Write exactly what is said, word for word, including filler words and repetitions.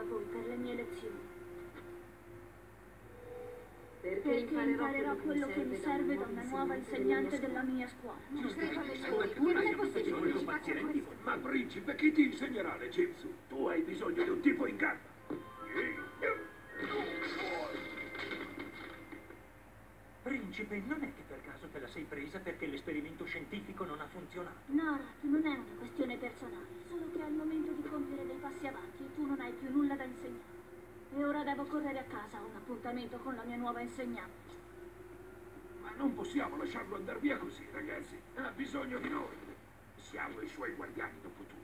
poi per le mie lezioni. Perché, Perché imparerò quello che mi serve da una nuova insegnante della mia scuola. Non credo alle Ma sue. tu Non hai è possibile che ci faccia questo. Ma principe, chi ti insegnerà le Jitsu? Tu hai bisogno di un tipo in gamba. Principe, non è che per caso te la sei presa perché l'esperimento scientifico non ha funzionato? No, Rat, non è una questione personale, solo che al momento di compiere dei passi avanti tu non hai più nulla da insegnare. E ora devo correre a casa, ho un appuntamento con la mia nuova insegnante. Ma non possiamo lasciarlo andare via così, ragazzi. Ha bisogno di noi. Siamo i suoi guardiani dopo tutto.